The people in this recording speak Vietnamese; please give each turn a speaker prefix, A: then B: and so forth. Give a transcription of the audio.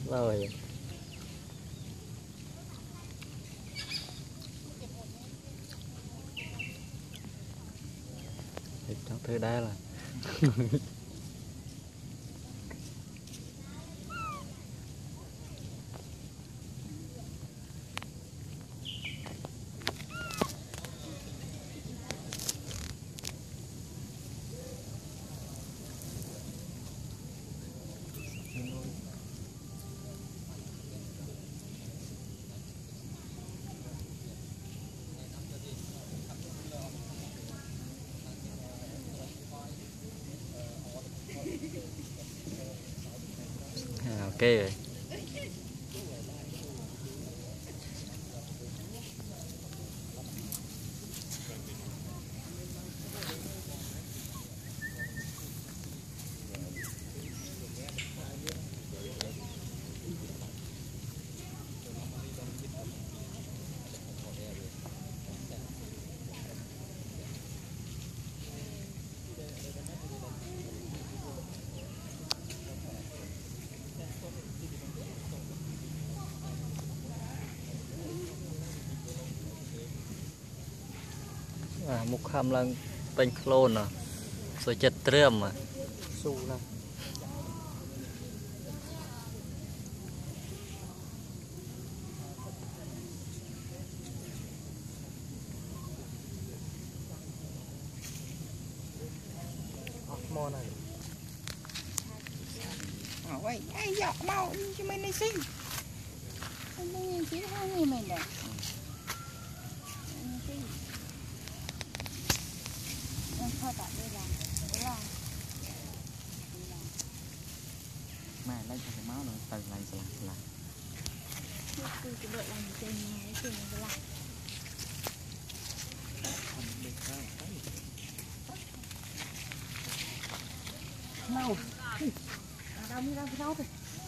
A: Rồi. Trong thứ đây là ok rồi. Một khăm lần bên clone à, rồi chật trơm à, su này. Mò này.
B: Vậy ai dọ mau cho mình đi xin. Không nghe chỉ hai người mình đấy. Thôi tại đây làm
A: Mà lấy cho cái máu nó từ lại là
B: tôi chỉ đợi làm trên này trên này làm đâu đâu mới ra cái đâu rồi